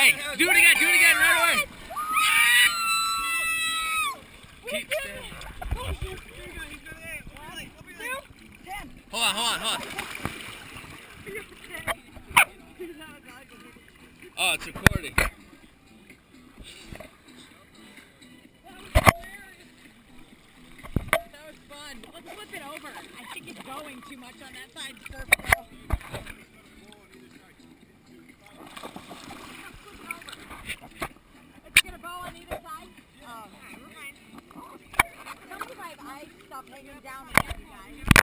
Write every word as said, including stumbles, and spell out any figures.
Hey, do it again, do it again, right away. Keep standing. Hold on, hold on, hold on. Oh, it's recording. That was fun. Let's flip it over. I think it's going too much on that side.